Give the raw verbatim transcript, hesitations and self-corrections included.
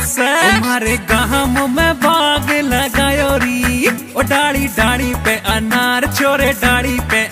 से हमारे गाँव में बाग लगायो री, ओ डाली डाली पे अनार छोरे डाली पे